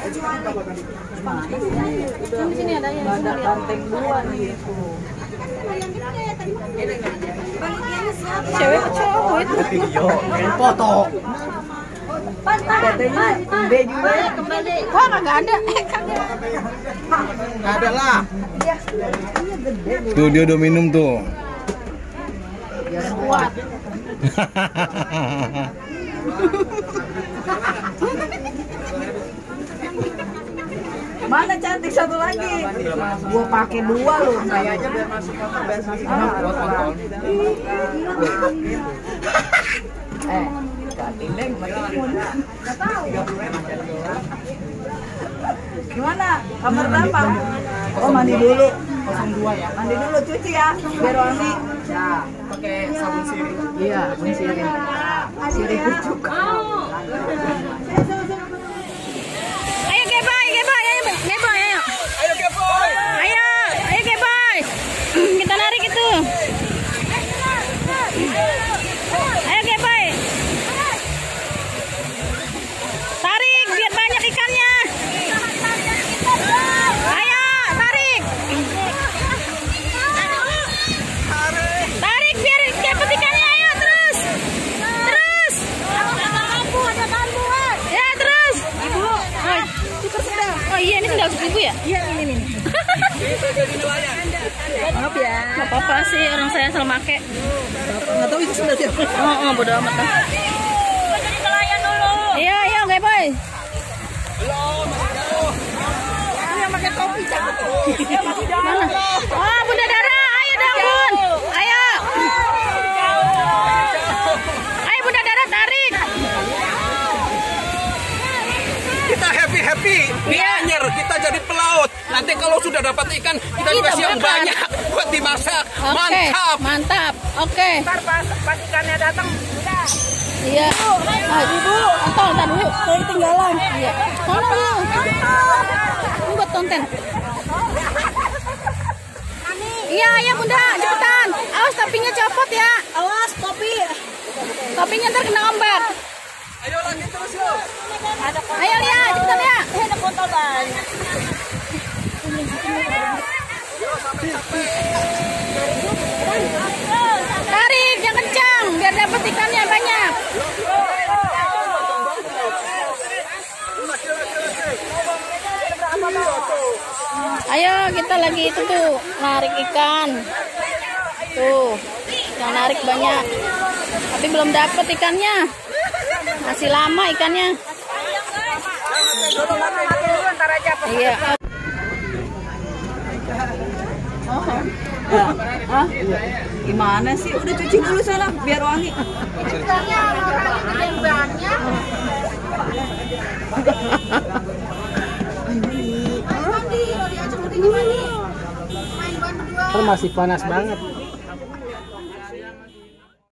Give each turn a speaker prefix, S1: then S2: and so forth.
S1: Di sini ada yang ada banteng dua nih. Cewek atau cowok itu?
S2: Video, foto.
S1: Katanya B juga ya kembali. Wah nggak ada.
S2: Nggak ada lah. Tuh dia udah minum tuh.
S1: Biar kuat. Mana cantik satu lagi? Gua pakai dua loh. Saya aja biar masuk motor, biar masuk motor. Tindeng, nggak tahu. Gimana? Kamar berapa? Oh mandi dulu. 02 ya. Mandi dulu cuci ya, biar wangi. Ya. Pakai sabun sirih. Iya, sabun sirih. Sirih pucuk.
S3: Ayo Geboy, Geboy, ayo Geboy, ayo.
S2: Ayo Geboy.
S3: Ayo Geboy. Kita narik itu. Ayo Geboy. Tarik biar banyak ikannya. Ayo, tarik. Tarik biar dapat ikannya, ayo terus. Terus. Ya, terus. Ibu. Oh iya, ini sendal ibu ya?
S1: Iya, ini. Maaf ya.
S3: Gak apa-apa sih, orang saya selalu make.
S1: Nggak tahu itu sendal siapa.
S3: Oh, bodo amat lah. Jadi nelayan dulu. Iya, iya, Geboy.
S1: Ini yang pakai topi cakep.
S3: Mana? Oh, Bunda Dara, ayo dong, Bun. Ayo. Ayo Bunda Dara, tarik.
S2: Kita happy di Anyer, kita jadi pelaut. Nanti kalau sudah dapat ikan, kita dikasih yang
S3: makan.
S2: banyak buat dimasak.
S3: Oke,
S2: Mantap.
S3: mantap. Oke.
S1: Ntar pas ikannya datang, udah.
S3: Iya. Nah, dulu. Entar dulu.
S1: Saya ketinggalan.
S3: Iya. Mana lu? Ini buat konten. Iya, iya Bunda, cepetan. Awas topinya copot ya.
S1: Awas topi.
S3: Topinya ntar kena ombak.
S2: Ayo lagi terus yuk.
S3: Ayo lihat, cepetan ya.
S1: Ada botol banyak.
S3: Tarik yang kencang biar dapat ikannya banyak. Ayo kita lagi itu tuh narik ikan. Tuh, yang narik banyak. Tapi belum dapat ikannya. Masih lama ikannya. Iya.
S1: Hah? Gimana sih? Udah cuci dulu sana biar wangi.
S4: Masih panas banget.